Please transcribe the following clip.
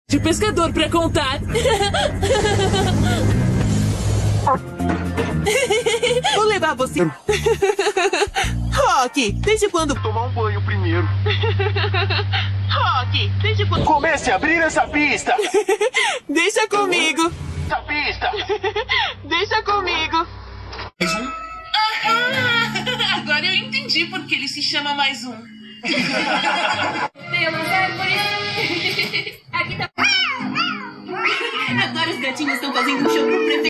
De pescador pra contar. Vou levar você. Rocky, desde quando... Tomar um banho primeiro. Rocky, desde quando... Comece a abrir essa pista. Deixa comigo. Essa pista. Deixa comigo. Mais um? Agora eu entendi por que ele se chama Mais Um. Pelas árvores. Aqui tá. Agora os gatinhos estão fazendo um show pro prefeito.